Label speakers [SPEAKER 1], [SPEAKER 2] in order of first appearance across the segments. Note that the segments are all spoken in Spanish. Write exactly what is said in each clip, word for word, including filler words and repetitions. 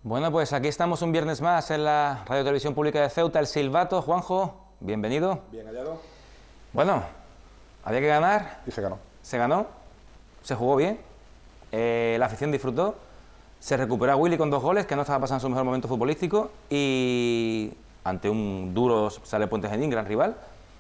[SPEAKER 1] Bueno, pues aquí estamos un viernes más en la Radio Televisión Pública de Ceuta, El Silbato. Juanjo, bienvenido.
[SPEAKER 2] Bien hallado.
[SPEAKER 1] Bueno, había que ganar.
[SPEAKER 2] Y se ganó.
[SPEAKER 1] Se ganó, se jugó bien, eh, la afición disfrutó, se recuperó a Willy con dos goles, que no estaba pasando su mejor momento futbolístico, y ante un duro sale Puente Genil, gran rival.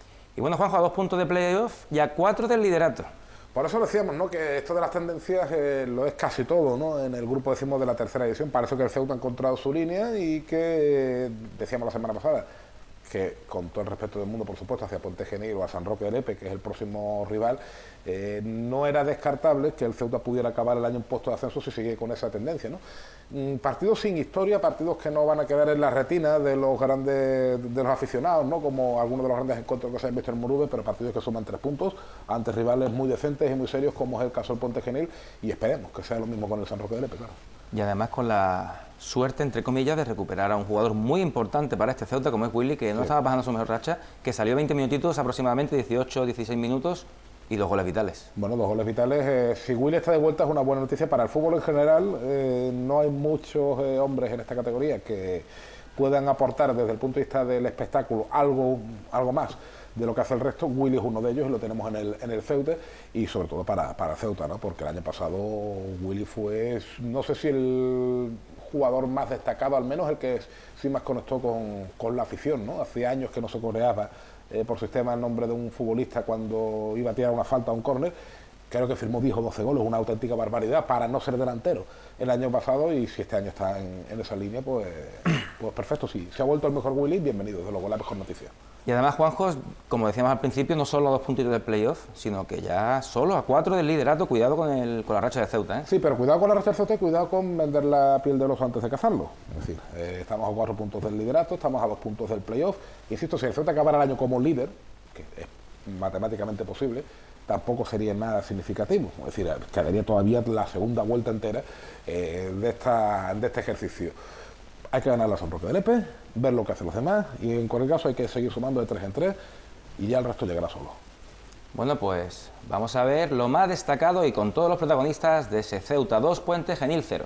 [SPEAKER 1] Y bueno, Juanjo, a dos puntos de playoff y a cuatro del liderato.
[SPEAKER 2] Por eso decíamos, ¿no?, que esto de las tendencias eh, lo es casi todo, ¿no? En el grupo decimos de la tercera edición, parece que el Ceuta ha encontrado su línea y que, eh, decíamos la semana pasada, que con todo el respeto del mundo, por supuesto, hacia Puente Genil o a San Roque de Lepe, que es el próximo rival, eh, no era descartable que el Ceuta pudiera acabar el año en puesto de ascenso si sigue con esa tendencia, ¿no? Mm, partidos sin historia, partidos que no van a quedar en la retina de los grandes, de los aficionados, ¿no?, como algunos de los grandes encuentros que se han visto en Murube, pero partidos que suman tres puntos ante rivales muy decentes y muy serios, como es el caso del Puente Genil, y esperemos que sea lo mismo con el San Roque de Lepe, claro.
[SPEAKER 1] Y además con la suerte, entre comillas, de recuperar a un jugador muy importante para este Ceuta, como es Willy, que no sí. estaba pasando su mejor racha, que salió veinte minutitos aproximadamente, dieciocho, dieciséis minutos, y dos goles vitales.
[SPEAKER 2] Bueno, dos goles vitales. Eh, si Willy está de vuelta es una buena noticia para el fútbol en general. Eh, no hay muchos eh, hombres en esta categoría que puedan aportar desde el punto de vista del espectáculo algo, algo más de lo que hace el resto. Willy es uno de ellos y lo tenemos en el, en el Ceuta, y sobre todo para, para Ceuta, ¿no?, porque el año pasado Willy fue, no sé si el jugador más destacado, al menos el que sí más conectó con, con la afición, ¿no? Hacía años que no se coreaba eh, por sistema el nombre de un futbolista cuando iba a tirar una falta a un córner. Creo que firmó diez o doce goles, una auténtica barbaridad para no ser delantero el año pasado, y si este año está en, en esa línea, pues, pues perfecto. Si se ha vuelto el mejor Willy, bienvenido, desde luego, la mejor noticia.
[SPEAKER 1] Y además, Juanjo, como decíamos al principio, no solo a dos puntitos del playoff, sino que ya solo a cuatro del liderato. Cuidado con, el, con la racha de Ceuta, ¿eh?
[SPEAKER 2] Sí, pero cuidado con la racha de Ceuta y cuidado con vender la piel del oso antes de cazarlo. Es decir, eh, estamos a cuatro puntos del liderato, estamos a dos puntos del playoff. Insisto, si el Ceuta acabara el año como líder, que es matemáticamente posible, tampoco sería nada significativo. Es decir, quedaría todavía la segunda vuelta entera eh, de, esta, de este ejercicio. Hay que ganar la San Roque de Lepe, ver lo que hacen los demás, y en cualquier caso hay que seguir sumando de tres en tres, y ya el resto llegará solo.
[SPEAKER 1] Bueno, pues vamos a ver lo más destacado y con todos los protagonistas de ese Ceuta dos, Puente Genil cero.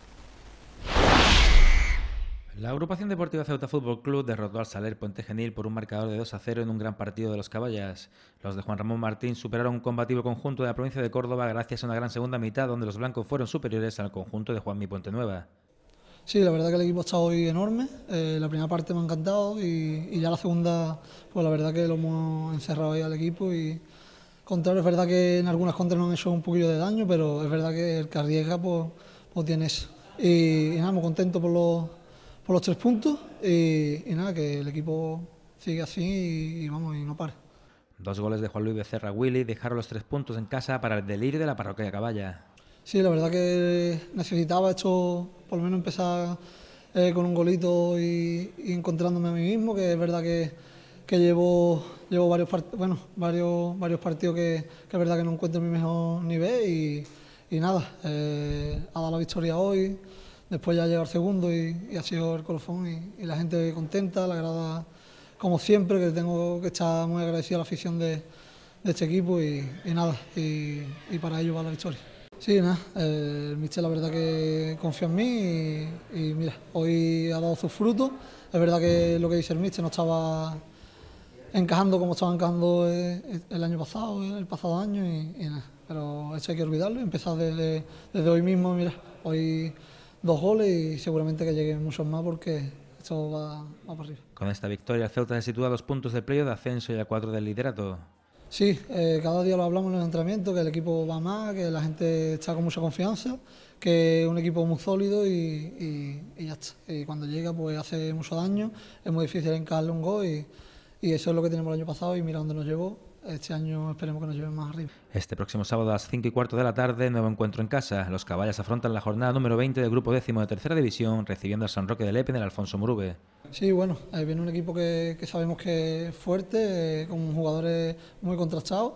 [SPEAKER 3] La agrupación deportiva Ceuta Fútbol Club derrotó al Saler Puente Genil por un marcador de dos a cero en un gran partido de los Caballas. Los de Juan Ramón Martín superaron un combativo conjunto de la provincia de Córdoba gracias a una gran segunda mitad donde los blancos fueron superiores al conjunto de Juanmi Puente Nueva.
[SPEAKER 4] Sí, la verdad que el equipo ha estado hoy enorme. Eh, la primera parte me ha encantado y, y ya la segunda, pues la verdad que lo hemos encerrado ahí al equipo. Y contrario, es verdad que en algunas contras nos han hecho un poquillo de daño, pero es verdad que el que arriesga pues, pues tiene eso. Y, y nada, muy contento por los, por los tres puntos y, y nada, que el equipo sigue así y, y vamos, y no pare.
[SPEAKER 3] Dos goles de Juan Luis Becerra Willy dejaron los tres puntos en casa para el delirio de la parroquia de Caballa.
[SPEAKER 4] Sí, la verdad que necesitaba esto, por lo menos empezar eh, con un golito y, y encontrándome a mí mismo, que es verdad que, que llevo, llevo varios, part bueno, varios, varios partidos que, que es verdad que no encuentro mi mejor nivel y, y nada, eh, ha dado la victoria hoy, después ya llega el segundo y, y ha sido el colofón y, y la gente contenta, la grada como siempre, que tengo que estar muy agradecido a la afición de, de este equipo y, y nada, y, y para ello va la victoria. Sí, nada, eh, el míster la verdad que confía en mí y, y mira, hoy ha dado sus frutos. Es verdad que lo que dice el míster no estaba encajando como estaba encajando el, el año pasado, el pasado año y, y nada, pero eso hay que olvidarlo y empezar desde, desde hoy mismo. Mira, hoy dos goles y seguramente que lleguen muchos más porque esto va, va para arriba.
[SPEAKER 3] Con esta victoria el Ceuta se sitúa a dos puntos del playoff de ascenso y a cuatro del liderato.
[SPEAKER 4] Sí, eh, cada día lo hablamos en los entrenamientos, que el equipo va más, que la gente está con mucha confianza, que es un equipo muy sólido y, y, y ya está. Y cuando llega pues hace mucho daño, es muy difícil encajarle un gol y, y eso es lo que tenemos el año pasado y mira dónde nos llevó. Este año esperemos que nos lleven más arriba.
[SPEAKER 3] Este próximo sábado a las cinco y cuarto de la tarde, nuevo encuentro en casa. Los Caballas afrontan la jornada número veinte del grupo décimo de tercera división, recibiendo al San Roque de Lepe en el Alfonso Murube.
[SPEAKER 4] Sí, bueno, eh, viene un equipo que, que sabemos que es fuerte, eh, con jugadores muy contrastados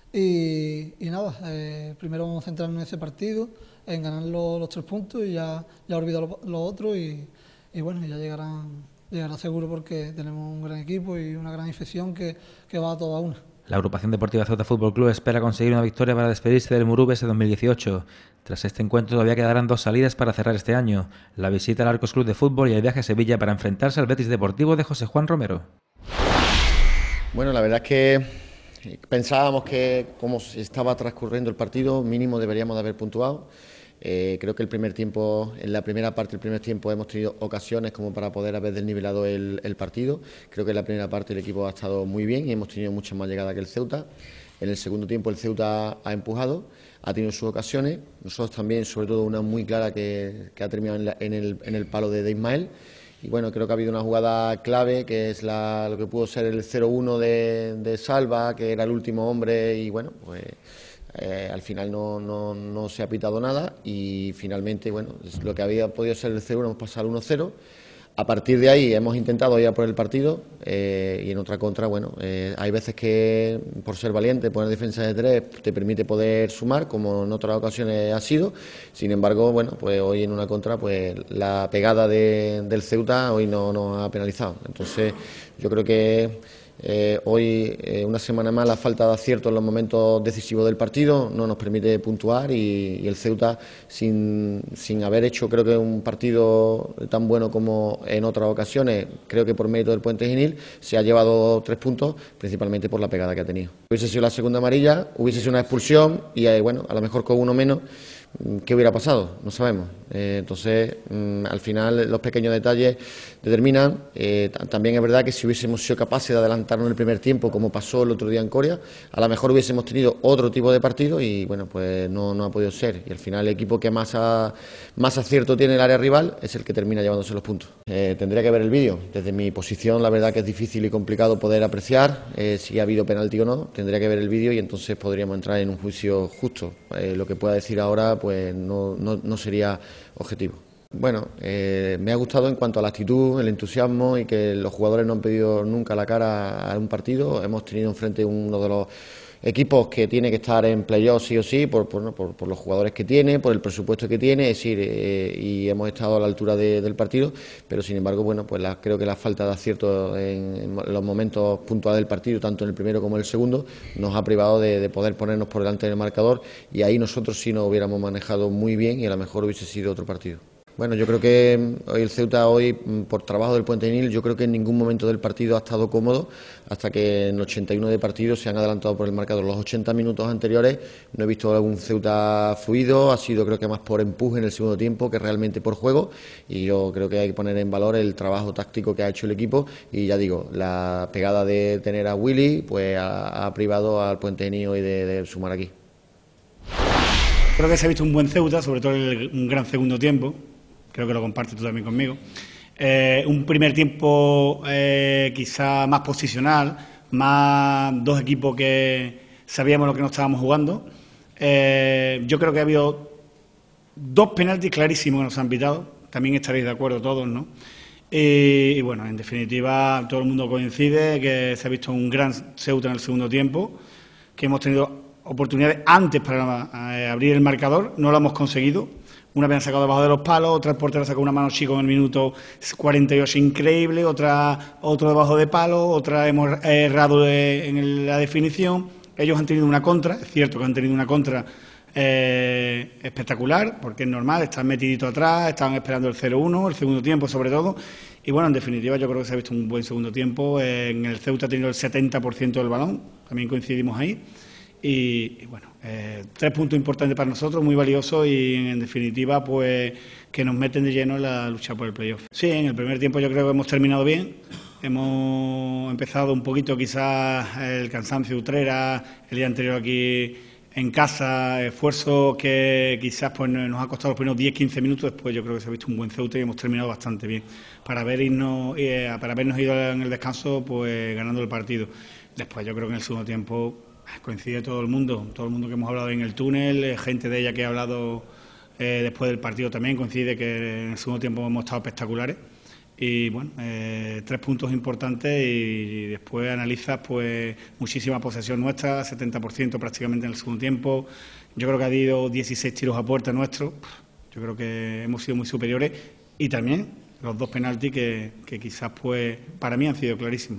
[SPEAKER 4] y, y nada, eh, primero vamos a centrarnos en ese partido, en ganar los, los tres puntos y ya, ya olvidar lo, lo otro y, y bueno, ya llegarán, llegará seguro porque tenemos un gran equipo y una gran afición que, que va a toda una.
[SPEAKER 3] La agrupación deportiva Ceuta Fútbol Club espera conseguir una victoria para despedirse del Murube ese dos mil dieciocho. Tras este encuentro todavía quedarán dos salidas para cerrar este año: la visita al Arcos Club de Fútbol y el viaje a Sevilla para enfrentarse al Betis Deportivo de José Juan Romero.
[SPEAKER 5] Bueno, la verdad es que pensábamos que, como estaba transcurriendo el partido, mínimo deberíamos de haber puntuado. Eh, creo que el primer tiempo, en la primera parte del primer tiempo hemos tenido ocasiones como para poder haber desnivelado el, el partido. Creo que en la primera parte el equipo ha estado muy bien y hemos tenido mucha más llegada que el Ceuta. En el segundo tiempo el Ceuta ha empujado, ha tenido sus ocasiones. Nosotros también, sobre todo una muy clara que, que ha terminado en, la, en, el, en el palo de, de Ismael. Y bueno, creo que ha habido una jugada clave, que es la, lo que pudo ser el cero uno de, de Salva, que era el último hombre, y bueno, pues eh, al final no, no, no se ha pitado nada y finalmente, bueno, es lo que había podido ser el cero uno, hemos pasado al uno cero. A partir de ahí hemos intentado ir a por el partido eh, y en otra contra, bueno, eh, hay veces que por ser valiente, poner defensa de tres, te permite poder sumar, como en otras ocasiones ha sido. Sin embargo, bueno, pues hoy en una contra, pues la pegada de, del Ceuta hoy no nos ha penalizado. Entonces, yo creo que Eh, hoy, eh, una semana más, la falta de acierto en los momentos decisivos del partido no nos permite puntuar y, y el Ceuta, sin, sin haber hecho, creo que un partido tan bueno como en otras ocasiones, creo que por mérito del Puente Genil, se ha llevado tres puntos, principalmente por la pegada que ha tenido. Hubiese sido la segunda amarilla, hubiese sido una expulsión y, eh, bueno, a lo mejor con uno menos, ¿qué hubiera pasado? No sabemos. Eh, entonces, mmm, al final, los pequeños detalles determinan. Eh, también es verdad que si hubiésemos sido capaces de adelantarnos en el primer tiempo, como pasó el otro día en Coria, a lo mejor hubiésemos tenido otro tipo de partido y, bueno, pues no, no ha podido ser. Y al final, el equipo que más, a, más acierto tiene en el área rival es el que termina llevándose los puntos. Eh, tendría que ver el vídeo. Desde mi posición, la verdad que es difícil y complicado poder apreciar eh, si ha habido penalti o no. Tendría que ver el vídeo y entonces podríamos entrar en un juicio justo. Eh, lo que pueda decir ahora, pues no, no, no sería objetivo. Bueno, eh, me ha gustado en cuanto a la actitud, el entusiasmo y que los jugadores no han pedido nunca la cara a un partido. Hemos tenido enfrente uno de los equipos que tiene que estar en playoff sí o sí por, por, por, por los jugadores que tiene, por el presupuesto que tiene, es decir, eh, y hemos estado a la altura de, del partido, pero sin embargo, bueno, pues la, creo que la falta de acierto en, en los momentos puntuales del partido, tanto en el primero como en el segundo, nos ha privado de, de poder ponernos por delante del marcador y ahí nosotros sí nos hubiéramos manejado muy bien y a lo mejor hubiese sido otro partido. Bueno, yo creo que hoy el Ceuta, hoy por trabajo del Puente Genil, yo creo que en ningún momento del partido ha estado cómodo hasta que en ochenta y uno de partido se han adelantado por el marcador. Los ochenta minutos anteriores no he visto algún Ceuta fluido, ha sido creo que más por empuje en el segundo tiempo que realmente por juego y yo creo que hay que poner en valor el trabajo táctico que ha hecho el equipo y ya digo, la pegada de tener a Willy pues ha, ha privado al Puente Genil hoy de, de sumar aquí.
[SPEAKER 6] Creo que se ha visto un buen Ceuta, sobre todo el, un gran segundo tiempo. Creo que lo compartes tú también conmigo. Eh, un primer tiempo eh, quizá más posicional, más dos equipos que sabíamos lo que nos estábamos jugando. Eh, yo creo que ha habido dos penaltis clarísimos que nos han pitado, también estaréis de acuerdo todos, ¿no? Y, y bueno, en definitiva, todo el mundo coincide que se ha visto un gran Ceuta en el segundo tiempo, que hemos tenido oportunidades antes para eh, abrir el marcador, no lo hemos conseguido. Una vez han sacado debajo de los palos, otra el portero sacó una mano chico en el minuto cuarenta y ocho increíble, otra otro debajo de palo, otra hemos errado de, en la definición. Ellos han tenido una contra, es cierto que han tenido una contra eh, espectacular, porque es normal, están metiditos atrás, estaban esperando el cero uno, el segundo tiempo sobre todo. Y bueno, en definitiva yo creo que se ha visto un buen segundo tiempo. En el Ceuta ha tenido el setenta por ciento del balón, también coincidimos ahí. Y, y bueno, eh, tres puntos importantes para nosotros, muy valiosos y en definitiva pues que nos meten de lleno en la lucha por el playoff. Sí, en el primer tiempo yo creo que hemos terminado bien, hemos empezado un poquito quizás el cansancio de Utrera, el día anterior aquí en casa, esfuerzo que quizás pues nos ha costado los primeros diez quince minutos, después yo creo que se ha visto un buen Ceuta y hemos terminado bastante bien para, haber irnos, eh, para habernos ido en el descanso pues ganando el partido. Después yo creo que en el segundo tiempo coincide todo el mundo, todo el mundo que hemos hablado en el túnel, gente de ella que ha hablado eh, después del partido también, coincide que en el segundo tiempo hemos estado espectaculares y bueno, eh, tres puntos importantes y después analizas pues muchísima posesión nuestra, setenta por ciento prácticamente en el segundo tiempo, yo creo que ha habido dieciséis tiros a puerta nuestros, yo creo que hemos sido muy superiores y también los dos penaltis que, que quizás pues para mí han sido clarísimos.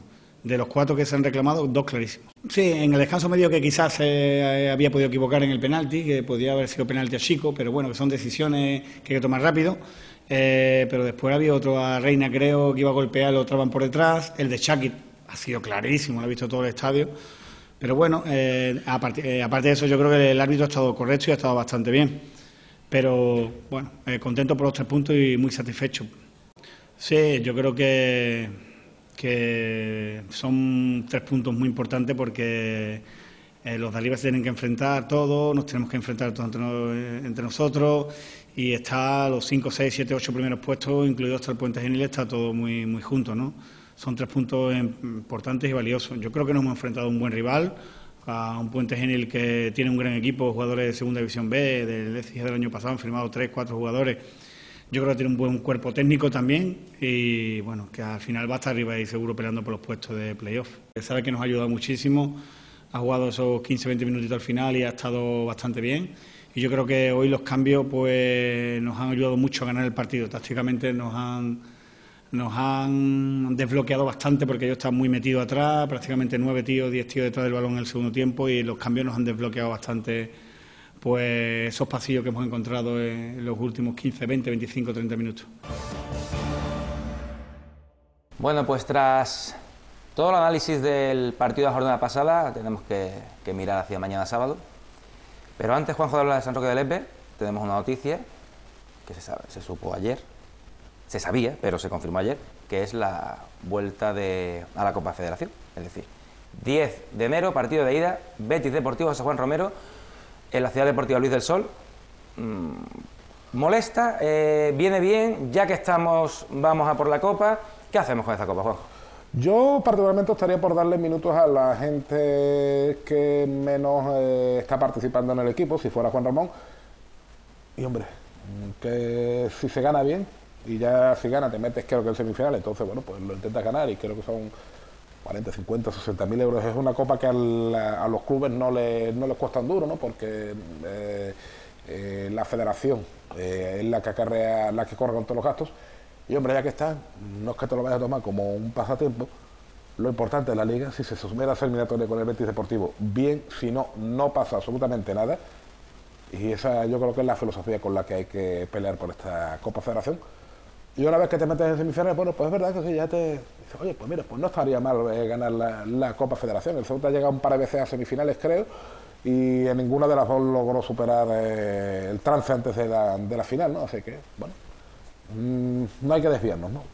[SPEAKER 6] De los cuatro que se han reclamado, dos clarísimos. Sí, en el descanso medio que quizás se eh, había podido equivocar en el penalti, que podía haber sido penalti a Chico, pero bueno, que son decisiones que hay que tomar rápido. Eh, pero después había otro a Reina, creo, que iba a golpear, lo traban por detrás. El de Shakir ha sido clarísimo, lo ha visto todo el estadio. Pero bueno, eh, aparte, eh, aparte de eso, yo creo que el árbitro ha estado correcto y ha estado bastante bien. Pero bueno, eh, contento por los tres puntos y muy satisfecho. Sí, yo creo que... que son tres puntos muy importantes porque eh, los de arriba se tienen que enfrentar todos, nos tenemos que enfrentar todos entre, no, entre nosotros y está los cinco, seis, siete, ocho primeros puestos, incluido hasta el Puente Genil, está todo muy, muy junto, ¿no? Son tres puntos importantes y valiosos. Yo creo que nos hemos enfrentado a un buen rival, a un Puente Genil que tiene un gran equipo, jugadores de Segunda División B, del E C I del año pasado han firmado tres, cuatro jugadores. Yo creo que tiene un buen cuerpo técnico también y bueno, que al final va a estar arriba y seguro peleando por los puestos de playoff. Sabe que nos ha ayudado muchísimo, ha jugado esos quince, veinte minutitos al final y ha estado bastante bien. Y yo creo que hoy los cambios pues nos han ayudado mucho a ganar el partido. Tácticamente nos han, nos han desbloqueado bastante porque ellos están muy metidos atrás, prácticamente nueve tíos, diez tíos detrás del balón en el segundo tiempo y los cambios nos han desbloqueado bastante pues esos pasillos que hemos encontrado en los últimos quince, veinte, veinticinco, treinta minutos.
[SPEAKER 1] Bueno, pues tras todo el análisis del partido de la jornada pasada, tenemos que, que mirar hacia mañana sábado. Pero antes, Juanjo, de hablar de San Roque de Lepe, tenemos una noticia que se, sabe, se supo ayer, se sabía, pero se confirmó ayer, que es la vuelta de, a la Copa Federación. Es decir, diez de enero, partido de ida, Betis Deportivo José Juan Romero, en la Ciudad Deportiva Luis del Sol. Mmm, molesta, eh, viene bien, ya que estamos, vamos a por la Copa. ¿Qué hacemos con esta Copa, Juanjo?
[SPEAKER 2] Yo particularmente estaría por darle minutos a la gente que menos eh, está participando en el equipo, si fuera Juan Ramón. Y hombre, que si se gana bien, y ya si gana te metes creo que en semifinal, entonces bueno, pues lo intentas ganar y creo que son cuarenta, cincuenta, sesenta mil euros. Es una copa que al, a los clubes no, le, no les cuesta un duro, ¿no? Porque eh, eh, la federación eh, es la que acarrea, la que corre con todos los gastos. Y hombre, ya que está, no es que te lo vayas a tomar como un pasatiempo. Lo importante de la liga, si se sumiera a ser eliminatoria con el Betis Deportivo, bien, si no, no pasa absolutamente nada. Y esa yo creo que es la filosofía con la que hay que pelear por esta Copa Federación. Y una vez que te metes en semifinales, bueno, pues es verdad que si ya te dices, oye, pues mira, pues no estaría mal eh, ganar la, la Copa Federación. El Ceuta ha llegado un par de veces a semifinales, creo, y en ninguna de las dos logró superar eh, el trance antes de la, de la final, ¿no? Así que, bueno, mmm, no hay que desviarnos, ¿no?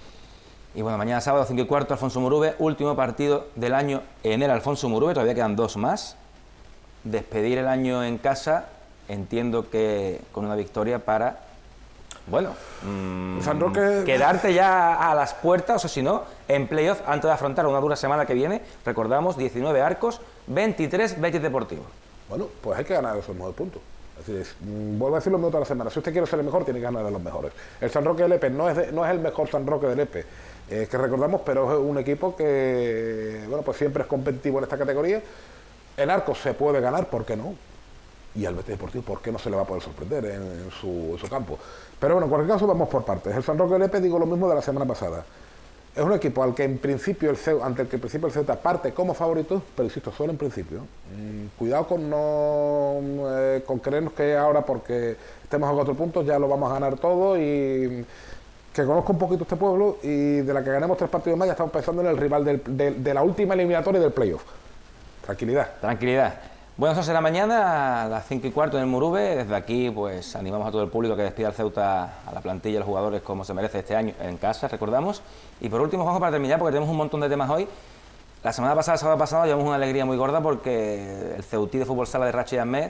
[SPEAKER 1] Y bueno, mañana sábado, cinco y cuarto, Alfonso Murube, último partido del año en el Alfonso Murube, todavía quedan dos más. Despedir el año en casa, entiendo que con una victoria para, bueno, mmm,
[SPEAKER 2] San Roque...
[SPEAKER 1] quedarte ya a las puertas, o sea, si no, en playoff, antes de afrontar una dura semana que viene. Recordamos, diecinueve Arcos, veintitrés Betis Deportivo.
[SPEAKER 2] Bueno, pues hay que ganar esos nueve puntos. Es decir, es, mmm, vuelvo a decirlo minutos a la semana. Si usted quiere ser el mejor, tiene que ganar a los mejores. El San Roque de Lepe no es, de, no es el mejor San Roque de Lepe eh, que recordamos, pero es un equipo que, bueno, pues siempre es competitivo en esta categoría. En Arcos se puede ganar, ¿por qué no? Y al Betis Deportivo, ¿por qué no se le va a poder sorprender en, en, su, en su campo? Pero bueno, en cualquier caso, vamos por partes. El San Roque de Lepe, digo lo mismo de la semana pasada. Es un equipo al que en principio el Ceuta, ante el que en principio el Ceuta parte como favorito, pero insisto, solo en principio. Mm, cuidado con no eh, con creernos que ahora, porque estemos a cuatro puntos, ya lo vamos a ganar todo. Y que conozco un poquito este pueblo, y de la que ganemos tres partidos más ya estamos pensando en el rival del, de, de la última eliminatoria del playoff. Tranquilidad.
[SPEAKER 1] Tranquilidad. Bueno, eso será mañana a las cinco y cuarto en el Murube. Desde aquí, pues animamos a todo el público que despida al Ceuta, a la plantilla, a los jugadores, como se merece este año en casa, recordamos. Y por último, Juanjo, para terminar, porque tenemos un montón de temas hoy. La semana pasada, el sábado pasado, llevamos una alegría muy gorda porque el Ceutí de Fútbol Sala de Rachi Ahmed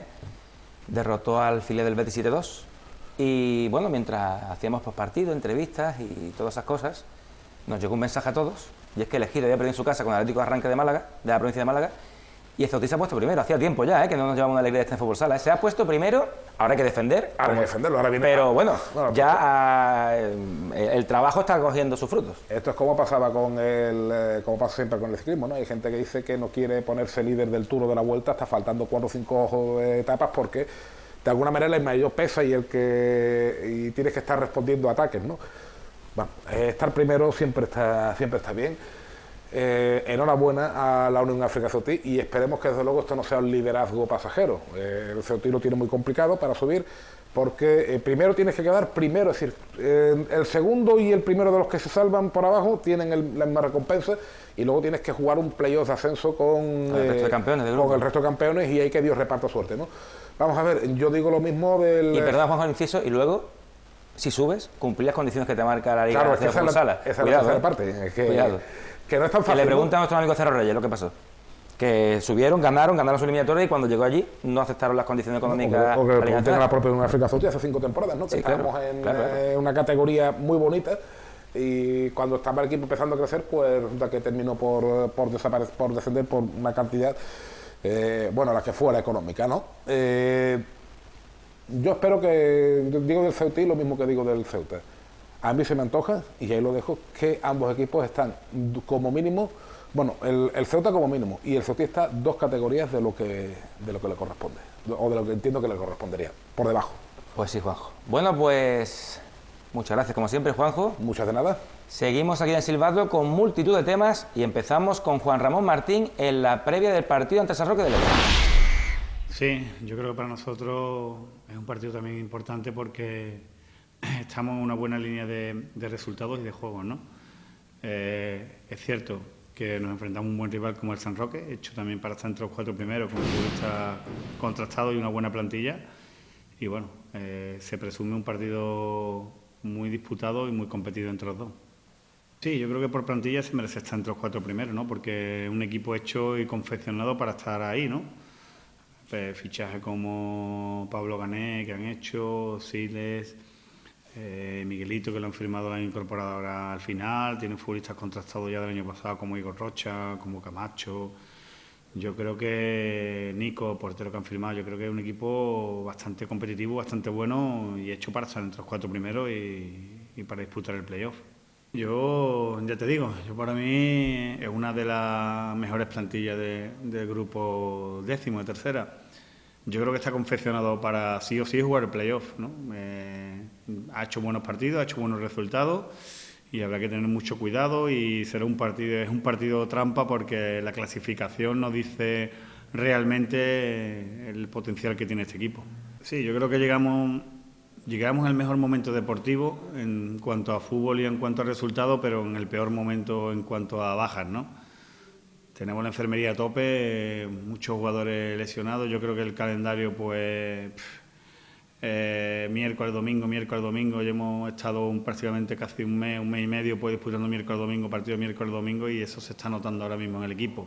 [SPEAKER 1] derrotó al filial del Betis siete dos. Y bueno, mientras hacíamos postpartido, entrevistas y todas esas cosas, nos llegó un mensaje a todos, y es que el Ejido había perdido en su casa con el Atlético de Arranque de Málaga, de la provincia de Málaga. Y el Ceutí se ha puesto primero, hacía tiempo ya, ¿eh? Que no nos llevamos una alegría de este en Fútbol Sala. Se ha puesto primero, ahora hay que defender.
[SPEAKER 2] Ahora hay que defenderlo, ahora viene...
[SPEAKER 1] Pero bueno,
[SPEAKER 2] bueno
[SPEAKER 1] ya ah, el, el trabajo está cogiendo sus frutos.
[SPEAKER 2] Esto es como pasaba con el, eh, como pasa siempre con el ciclismo, ¿no? Hay gente que dice que no quiere ponerse líder del Tour o de la Vuelta, está faltando cuatro o cinco etapas porque de alguna manera el mayor pesa y el que y tienes que estar respondiendo a ataques, ¿no? Bueno, eh, estar primero siempre está, siempre está bien. Eh, enhorabuena a la Unión África Ceutí y esperemos que desde luego esto no sea un liderazgo pasajero. Eh, el Ceutí lo tiene muy complicado para subir porque eh, primero tienes que quedar primero, es decir, eh, el segundo y el primero de los que se salvan por abajo tienen el, la misma recompensa y luego tienes que jugar un playoff de ascenso con,
[SPEAKER 1] el, eh, resto de campeones del
[SPEAKER 2] con el resto de campeones y hay que Dios reparta suerte, ¿no? Vamos a ver, yo digo lo mismo del...
[SPEAKER 1] Y perdón, Juanjo, el inciso, y luego, si subes, cumplir las condiciones que te marca la Liga
[SPEAKER 2] claro, es que
[SPEAKER 1] de
[SPEAKER 2] esa es la,
[SPEAKER 1] Sala.
[SPEAKER 2] esa es la
[SPEAKER 1] Cuidado,
[SPEAKER 2] tercera
[SPEAKER 1] ¿eh?
[SPEAKER 2] parte. Es que,
[SPEAKER 1] Cuidado.
[SPEAKER 2] Que no es tan fácil.
[SPEAKER 1] Que le preguntan
[SPEAKER 2] ¿no?
[SPEAKER 1] a nuestro amigo Cerro Reyes lo que pasó. Que subieron, ganaron, ganaron su eliminatoria y cuando llegó allí no aceptaron las condiciones económicas.
[SPEAKER 2] O que, o que pregunten a la propia Unión África Ceutí hace cinco temporadas, ¿no? Que
[SPEAKER 1] sí,
[SPEAKER 2] estábamos
[SPEAKER 1] claro,
[SPEAKER 2] en
[SPEAKER 1] claro, claro.
[SPEAKER 2] Eh, una categoría muy bonita y cuando estaba el equipo empezando a crecer, pues resulta que terminó por, por, desaparecer, por descender por una cantidad, eh, bueno, la que fuera económica, ¿no? Eh, yo espero que, digo del Ceutí lo mismo que digo del Ceuta. A mí se me antoja, y ahí lo dejo, que ambos equipos están como mínimo, bueno, el, el Ceuta como mínimo, y el Ceutí está dos categorías de lo que de lo que le corresponde, o de lo que entiendo que le correspondería, por debajo.
[SPEAKER 1] Pues sí, Juanjo. Bueno, pues muchas gracias, como siempre, Juanjo.
[SPEAKER 2] Muchas de nada.
[SPEAKER 1] Seguimos aquí en Silbato con multitud de temas y empezamos con Juan Ramón Martín en la previa del partido ante San Roque de León.
[SPEAKER 6] Sí, yo creo que para nosotros es un partido también importante porque estamos en una buena línea de, de resultados y de juegos, ¿no? Eh, es cierto que nos enfrentamos a un buen rival como el San Roque, hecho también para estar entre los cuatro primeros, con un futbolista contrastado y una buena plantilla. Y bueno, eh, se presume un partido muy disputado y muy competido entre los dos. Sí, yo creo que por plantilla se merece estar entre los cuatro primeros, ¿no? Porque es un equipo hecho y confeccionado para estar ahí, ¿no? Pues, fichajes como Pablo Gané, que han hecho, Siles, eh, Miguelito, que lo han firmado, lo han incorporado ahora al final, tienen futbolistas contrastados ya del año pasado como Igor Rocha, como Camacho. Yo creo que Nico, portero que han firmado, yo creo que es un equipo bastante competitivo, bastante bueno y hecho para estar entre los cuatro primeros y, y para disputar el playoff. Yo, ya te digo, yo para mí es una de las mejores plantillas de, del grupo décimo, de tercera. Yo creo que está confeccionado para sí o sí jugar el playoff, ¿no? Eh, ha hecho buenos partidos, ha hecho buenos resultados y habrá que tener mucho cuidado y será un partido, es un partido trampa porque la clasificación no dice realmente el potencial que tiene este equipo. Sí, yo creo que llegamos... Llegamos al mejor momento deportivo en cuanto a fútbol y en cuanto a resultados, pero en el peor momento en cuanto a bajas, ¿no? Tenemos la enfermería a tope, muchos jugadores lesionados. Yo creo que el calendario, pues, eh, miércoles, domingo, miércoles, domingo, ya hemos estado un, prácticamente casi un mes, un mes y medio, pues, disputando miércoles, domingo, partido miércoles, domingo, y eso se está notando ahora mismo en el equipo.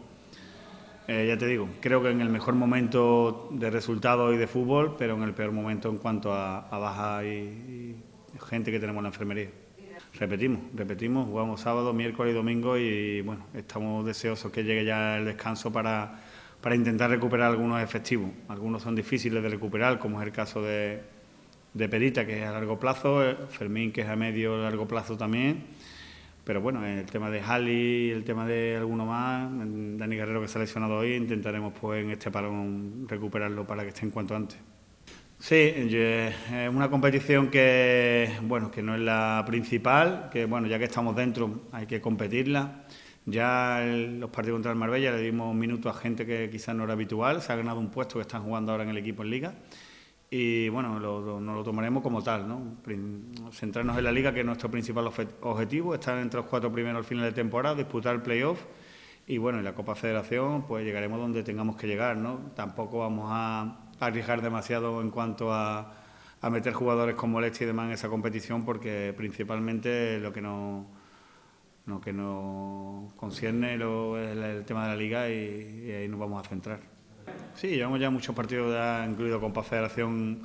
[SPEAKER 6] Eh, ya te digo, creo que en el mejor momento de resultados y de fútbol, pero en el peor momento en cuanto a, a baja y, y gente que tenemos en la enfermería. Repetimos, repetimos, jugamos sábado, miércoles y domingo y bueno, estamos deseosos que llegue ya el descanso para, para intentar recuperar algunos efectivos. Algunos son difíciles de recuperar, como es el caso de, de Perita, que es a largo plazo, Fermín, que es a medio largo plazo también. Pero bueno, el tema de Jali, el tema de alguno más, Dani Guerrero que se ha lesionado hoy, intentaremos pues en este parón recuperarlo para que esté en cuanto antes. Sí, es una competición que bueno que no es la principal, que bueno ya que estamos dentro hay que competirla. Ya en los partidos contra el Marbella le dimos minutos a gente que quizás no era habitual, se ha ganado un puesto que están jugando ahora en el equipo en Liga. Y bueno, lo, lo, nos lo tomaremos como tal, ¿no? Centrarnos en la Liga, que es nuestro principal objetivo, estar entre los cuatro primeros al final de temporada, disputar el playoff y bueno, en la Copa Federación pues llegaremos donde tengamos que llegar, ¿no? Tampoco vamos a arriesgar demasiado en cuanto a, a meter jugadores como Leche y demás en esa competición porque principalmente lo que nos, lo que nos concierne lo, es el tema de la Liga y, y ahí nos vamos a centrar. Sí, llevamos ya muchos partidos, ya, incluido Copa Federación,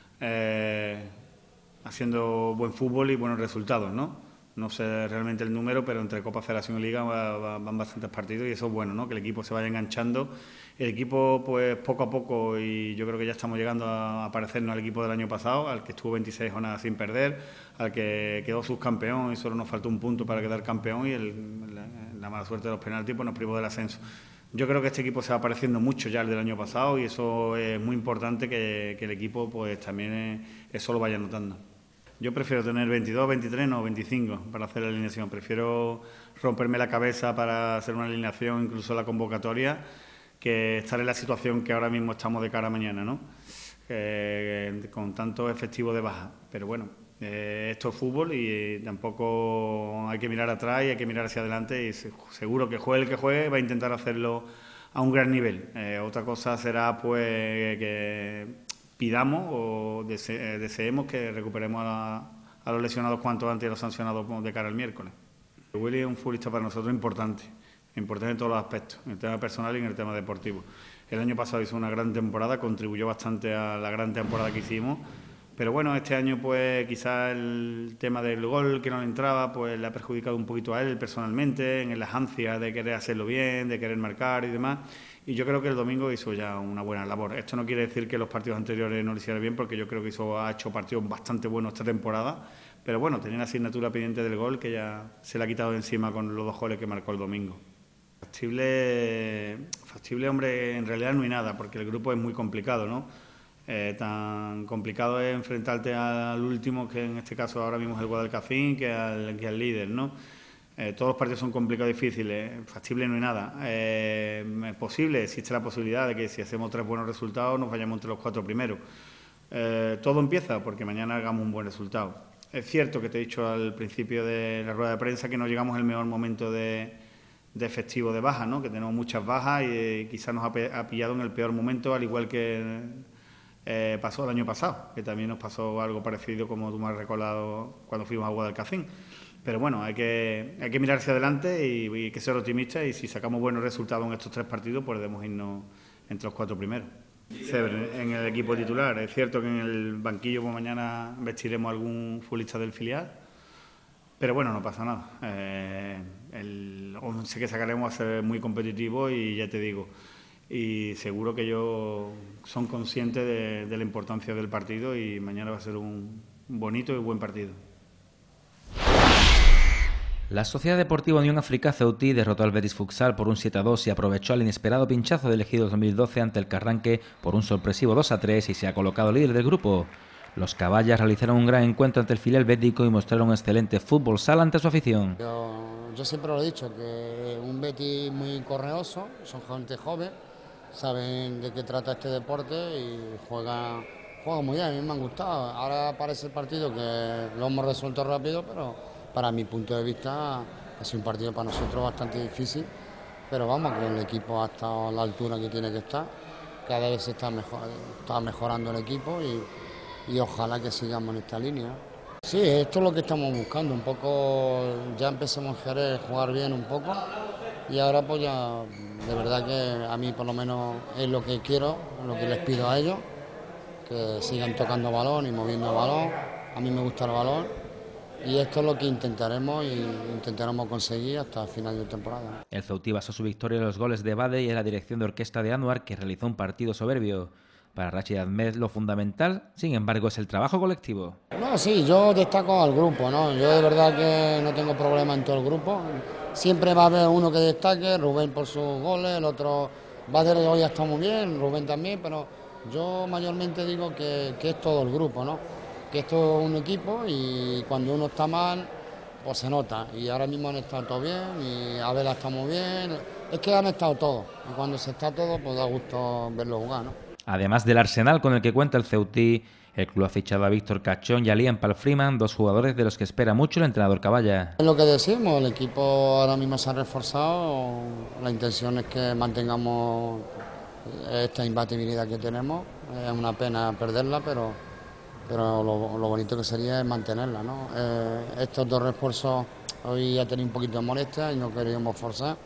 [SPEAKER 6] eh, haciendo buen fútbol y buenos resultados, ¿no? No sé realmente el número, pero entre Copa Federación y Liga va, va, van bastantes partidos y eso es bueno, ¿no? Que el equipo se vaya enganchando. El equipo, pues poco a poco, y yo creo que ya estamos llegando a parecernos al equipo del año pasado, al que estuvo veintiséis jornadas sin perder, al que quedó subcampeón y solo nos faltó un punto para quedar campeón y el, la, la mala suerte de los penaltis pues nos privó del ascenso. Yo creo que este equipo se va pareciendo mucho ya al del año pasado y eso es muy importante que, que el equipo pues también eso lo vaya notando. Yo prefiero tener veintidós, veintitrés, no veinticinco para hacer la alineación. Prefiero romperme la cabeza para hacer una alineación, incluso la convocatoria, que estar en la situación que ahora mismo estamos de cara a mañana, ¿no? Eh, con tanto efectivo de baja. Pero bueno, eh, esto es fútbol y tampoco hay que mirar atrás y hay que mirar hacia adelante y seguro que juegue el que juegue va a intentar hacerlo a un gran nivel. Eh, otra cosa será pues que pidamos o dese deseemos que recuperemos a, a los lesionados cuanto antes y a los sancionados de cara al miércoles. Willy es un futbolista para nosotros importante, importante en todos los aspectos, en el tema personal y en el tema deportivo. El año pasado hizo una gran temporada, contribuyó bastante a la gran temporada que hicimos, pero bueno, este año pues quizás el tema del gol que no le entraba pues le ha perjudicado un poquito a él personalmente, en las ansias de querer hacerlo bien, de querer marcar y demás. Y yo creo que el domingo hizo ya una buena labor. Esto no quiere decir que los partidos anteriores no lo hiciera bien, porque yo creo que hizo, ha hecho partidos bastante buenos esta temporada. Pero bueno, tenía la asignatura pendiente del gol que ya se le ha quitado de encima con los dos goles que marcó el domingo. Factible, factible, hombre, en realidad no hay nada, porque el grupo es muy complicado, ¿no? Eh, tan complicado es enfrentarte al último, que en este caso ahora mismo es el Guadalcacín, que al, que al líder, ¿no? Eh, todos los partidos son complicados y difíciles, factible no hay nada. Eh, es posible, existe la posibilidad de que si hacemos tres buenos resultados nos vayamos entre los cuatro primeros. Eh, todo empieza porque mañana hagamos un buen resultado. Es cierto que te he dicho al principio de la rueda de prensa que no llegamos al mejor momento de, de efectivo de bajas, ¿no? Que tenemos muchas bajas y eh, quizás nos ha, ha pillado en el peor momento, al igual que eh, pasó el año pasado, que también nos pasó algo parecido, como tú me has recordado, cuando fuimos a Guadalcacín. Pero bueno, hay que, hay que mirar hacia adelante y, y que ser optimistas, y si sacamos buenos resultados en estos tres partidos, pues podemos irnos entre los cuatro primeros. Cebre en el equipo titular. Es cierto que en el banquillo pues mañana vestiremos algún futbolista del filial, pero bueno, no pasa nada. Eh, el once que sacaremos va a ser muy competitivo y ya te digo, y seguro que ellos son conscientes de, de la importancia del partido y mañana va a ser un bonito y buen partido.
[SPEAKER 3] La Sociedad Deportiva Unión África Ceutí derrotó al Betis Futsal por un siete a dos y aprovechó el inesperado pinchazo del Ejido dos mil doce ante el Carranque por un sorpresivo dos a tres y se ha colocado líder del grupo. Los caballas realizaron un gran encuentro ante el filial bético y mostraron un excelente fútbol sala ante su afición.
[SPEAKER 7] Yo, yo siempre lo he dicho, que un Betis muy correoso, son gente joven, saben de qué trata este deporte y juegan, juegan muy bien, a mí me han gustado. Ahora parece el partido que lo hemos resuelto rápido, pero para mi punto de vista ha sido un partido para nosotros bastante difícil, pero vamos, que el equipo ha estado a la altura que tiene que estar, cada vez se está, mejor, está mejorando el equipo y, y ojalá que sigamos en esta línea. Sí, esto es lo que estamos buscando, un poco, ya empecemos a querer jugar bien un poco y ahora pues ya, de verdad que a mí por lo menos es lo que quiero, lo que les pido a ellos, que sigan tocando balón y moviendo el balón, a mí me gusta el balón. Y esto es lo que intentaremos y intentaremos conseguir hasta el final de temporada.
[SPEAKER 3] El Ceutí basó su victoria en los goles de Bade y en la dirección de orquesta de Anuar, que realizó un partido soberbio. Para Rachid Ahmed lo fundamental, sin embargo, es el trabajo colectivo.
[SPEAKER 7] No, sí, yo destaco al grupo, ¿no? Yo de verdad que no tengo problema en todo el grupo. Siempre va a haber uno que destaque, Rubén por sus goles, el otro, Bade hoy está muy bien, Rubén también, pero yo mayormente digo que, que es todo el grupo, ¿no? Que esto es un equipo y cuando uno está mal, pues se nota. Y ahora mismo han estado todos bien y Abel está muy bien. Es que han estado todos. Y cuando se está todo, pues da gusto verlo jugar, ¿no?
[SPEAKER 3] Además del arsenal con el que cuenta el Ceutí, el club ha fichado a Víctor Cachón y a Liam Palfreeman, dos jugadores de los que espera mucho el entrenador Caballa.
[SPEAKER 7] Es lo que decimos, el equipo ahora mismo se ha reforzado. La intención es que mantengamos esta imbatibilidad que tenemos. Es una pena perderla, pero... pero lo, lo bonito que sería es mantenerla, ¿no? Eh, estos dos refuerzos hoy ha tenido un poquito de molestia y no queríamos forzar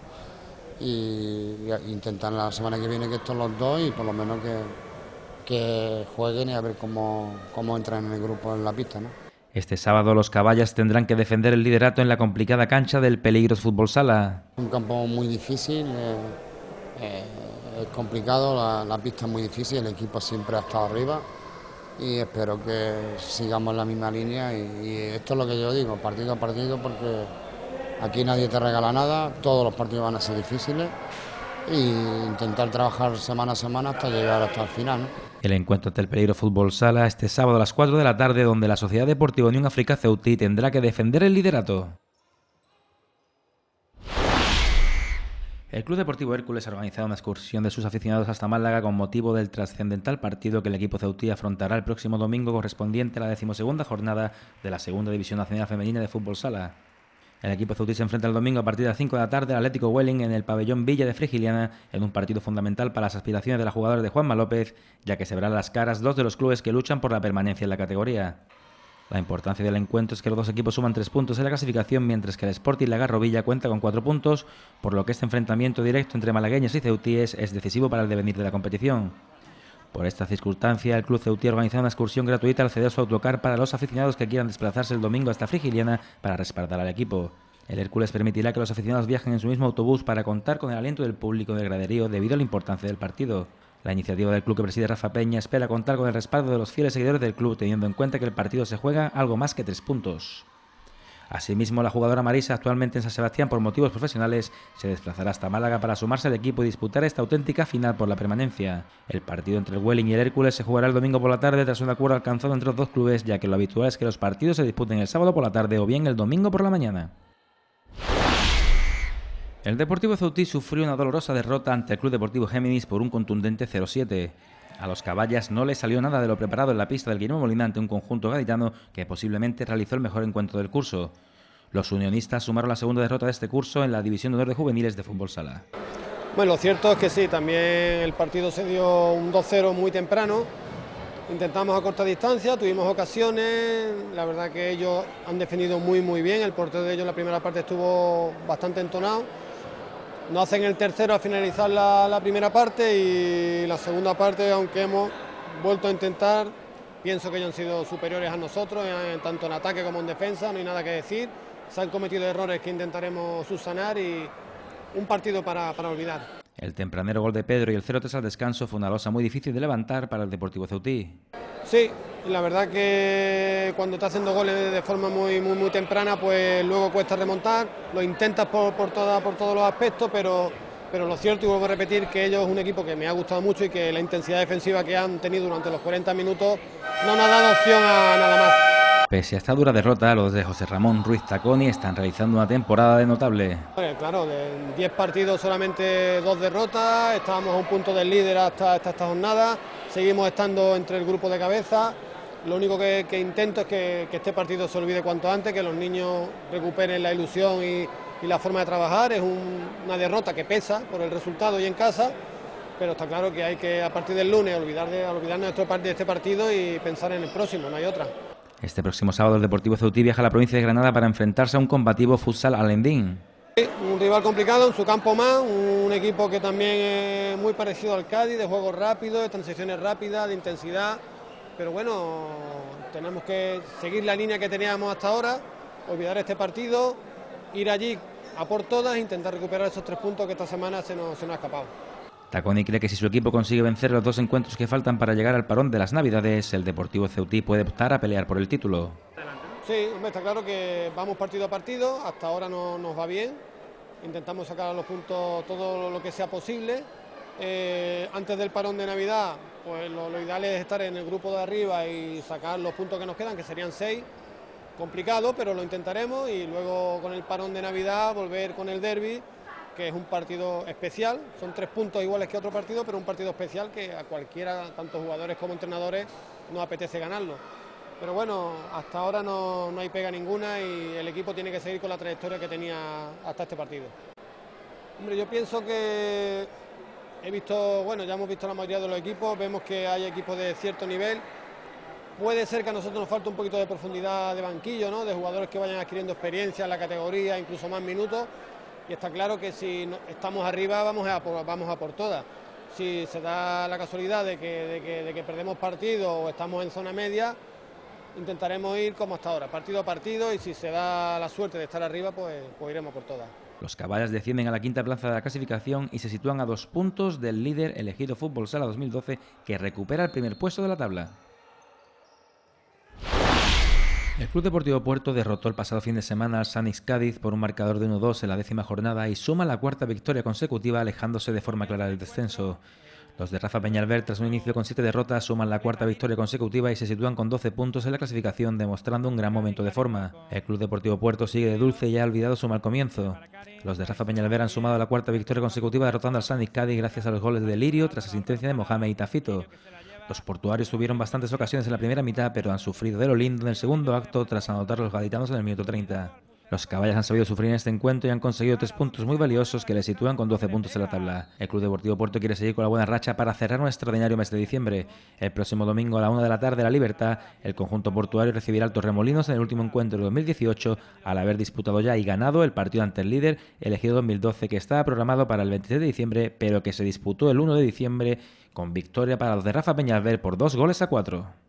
[SPEAKER 7] y, y intentar la semana que viene que estos los dos y por lo menos que, que jueguen y a ver cómo, cómo entran en el grupo en la pista, ¿no?
[SPEAKER 3] Este sábado los caballas tendrán que defender el liderato en la complicada cancha del Peligros Fútbol Sala.
[SPEAKER 7] Un campo muy difícil, eh, eh, es complicado, la, la pista es muy difícil, el equipo siempre ha estado arriba. Y espero que sigamos en la misma línea y, y esto es lo que yo digo, partido a partido, porque aquí nadie te regala nada, todos los partidos van a ser difíciles e intentar trabajar semana a semana hasta llegar hasta el final, ¿no?
[SPEAKER 3] El encuentro ante el Peligro Fútbol Sala este sábado a las cuatro de la tarde, donde la Sociedad Deportiva Unión África Ceutí tendrá que defender el liderato. El Club Deportivo Hércules ha organizado una excursión de sus aficionados hasta Málaga con motivo del trascendental partido que el equipo ceutí afrontará el próximo domingo, correspondiente a la decimosegunda jornada de la Segunda División Nacional Femenina de Fútbol Sala. El equipo ceutí se enfrenta el domingo a partir de las cinco de la tarde al Atlético Welling en el pabellón Villa de Frigiliana, en un partido fundamental para las aspiraciones de las jugadoras de Juanma López, ya que se verán las caras dos de los clubes que luchan por la permanencia en la categoría. La importancia del encuentro es que los dos equipos suman tres puntos en la clasificación, mientras que el Sporting Lagarrovilla cuenta con cuatro puntos, por lo que este enfrentamiento directo entre malagueños y ceutíes es decisivo para el devenir de la competición. Por esta circunstancia, el club ceutí ha organizado una excursión gratuita al ceder su autocar para los aficionados que quieran desplazarse el domingo hasta Frigiliana para respaldar al equipo. El Hércules permitirá que los aficionados viajen en su mismo autobús para contar con el aliento del público del graderío debido a la importancia del partido. La iniciativa del club que preside Rafa Peña espera contar con el respaldo de los fieles seguidores del club, teniendo en cuenta que el partido se juega algo más que tres puntos. Asimismo, la jugadora Marisa, actualmente en San Sebastián por motivos profesionales, se desplazará hasta Málaga para sumarse al equipo y disputar esta auténtica final por la permanencia. El partido entre el Welling y el Hércules se jugará el domingo por la tarde tras un acuerdo alcanzado entre los dos clubes, ya que lo habitual es que los partidos se disputen el sábado por la tarde o bien el domingo por la mañana. El Deportivo Ceutí sufrió una dolorosa derrota ante el Club Deportivo Géminis por un contundente cero siete. A los caballas no les salió nada de lo preparado en la pista del Guillermo Molina ante un conjunto gaditano que posiblemente realizó el mejor encuentro del curso. Los unionistas sumaron la segunda derrota de este curso en la División de Honor de Juveniles de Fútbol Sala.
[SPEAKER 8] Bueno, lo cierto es que sí, también el partido se dio un dos cero muy temprano. Intentamos a corta distancia, tuvimos ocasiones, la verdad que ellos han defendido muy muy bien, el portero de ellos en la primera parte estuvo bastante entonado. No hacen el tercero al finalizar la, la primera parte y la segunda parte, aunque hemos vuelto a intentar, pienso que ellos han sido superiores a nosotros, en, tanto en ataque como en defensa, no hay nada que decir. Se han cometido errores que intentaremos subsanar y un partido para, para olvidar.
[SPEAKER 3] El tempranero gol de Pedro y el cero tres al descanso fue una losa muy difícil de levantar para el Deportivo Ceutí.
[SPEAKER 8] Sí, la verdad que cuando te hacen dos goles de forma muy muy muy temprana, pues luego cuesta remontar, lo intentas por, por, toda, por todos los aspectos, pero, pero lo cierto, y vuelvo a repetir, que ellos es un equipo que me ha gustado mucho y que la intensidad defensiva que han tenido durante los cuarenta minutos no nos ha dado opción a nada más.
[SPEAKER 3] Pese a esta dura derrota, los de José Ramón Ruiz Taconi están realizando una temporada de notable.
[SPEAKER 8] Claro, en diez partidos solamente dos derrotas, estábamos a un punto del líder hasta, hasta esta jornada, seguimos estando entre el grupo de cabeza. Lo único que, que intento es que, que este partido se olvide cuanto antes, que los niños recuperen la ilusión y, y la forma de trabajar. Es un, una derrota que pesa por el resultado y en casa, pero está claro que hay que a partir del lunes olvidar de, olvidarnos de este partido y pensar en el próximo, no hay otra.
[SPEAKER 3] Este próximo sábado el Deportivo Ceutí viaja a la provincia de Granada para enfrentarse a un combativo Futsal Alendín.
[SPEAKER 8] Sí, un rival complicado en su campo más, un equipo que también es muy parecido al Cádiz, de juego rápido, de transiciones rápidas, de intensidad, pero bueno, tenemos que seguir la línea que teníamos hasta ahora, olvidar este partido, ir allí a por todas e intentar recuperar esos tres puntos que esta semana se nos, se nos ha escapado.
[SPEAKER 3] Taconi cree que si su equipo consigue vencer los dos encuentros que faltan para llegar al parón de las Navidades, el Deportivo Ceutí puede optar a pelear por el título.
[SPEAKER 8] Sí, hombre, está claro que vamos partido a partido, hasta ahora no nos va bien, intentamos sacar a los puntos todo lo que sea posible. Eh, antes del parón de Navidad, pues lo, lo ideal es estar en el grupo de arriba y sacar los puntos que nos quedan, que serían seis. Complicado, pero lo intentaremos, y luego con el parón de Navidad volver con el derbi, que es un partido especial, son tres puntos iguales que otro partido, pero un partido especial que a cualquiera, tanto jugadores como entrenadores, nos apetece ganarlo. Pero bueno, hasta ahora no, no hay pega ninguna y el equipo tiene que seguir con la trayectoria que tenía hasta este partido. Hombre, yo pienso que he visto, bueno, ya hemos visto la mayoría de los equipos, vemos que hay equipos de cierto nivel. Puede ser que a nosotros nos falte un poquito de profundidad de banquillo, ¿no?, de jugadores que vayan adquiriendo experiencia en la categoría, incluso más minutos. Y está claro que si estamos arriba vamos a por, vamos a por todas. Si se da la casualidad de que, de, que, de que perdemos partido o estamos en zona media, intentaremos ir como hasta ahora, partido a partido, y si se da la suerte de estar arriba, pues, pues iremos por todas.
[SPEAKER 3] Los caballas descienden a la quinta plaza de la clasificación y se sitúan a dos puntos del líder elegido Fútbol Sala dos mil doce, que recupera el primer puesto de la tabla. El Club Deportivo Puerto derrotó el pasado fin de semana al Sanix Cádiz por un marcador de uno dos en la décima jornada y suma la cuarta victoria consecutiva, alejándose de forma clara del descenso. Los de Rafa Peñalver, tras un inicio con siete derrotas, suman la cuarta victoria consecutiva y se sitúan con doce puntos en la clasificación, demostrando un gran momento de forma. El Club Deportivo Puerto sigue de dulce y ha olvidado su mal comienzo. Los de Rafa Peñalver han sumado la cuarta victoria consecutiva, derrotando al Sanix Cádiz gracias a los goles de Lirio tras asistencia de Mohamed y Tafito. Los portuarios tuvieron bastantes ocasiones en la primera mitad, pero han sufrido de lo lindo en el segundo acto tras anotar los gaditanos en el minuto treinta. Los caballas han sabido sufrir en este encuentro y han conseguido tres puntos muy valiosos que les sitúan con doce puntos en la tabla. El Club Deportivo Puerto quiere seguir con la buena racha para cerrar un extraordinario mes de diciembre. El próximo domingo a la una de la tarde, La Libertad, el conjunto portuario recibirá al Torremolinos en el último encuentro de dos mil dieciocho, al haber disputado ya y ganado el partido ante el líder, elegido dos mil doce, que estaba programado para el veintiséis de diciembre, pero que se disputó el uno de diciembre con victoria para los de Rafa Peñalver por dos goles a cuatro.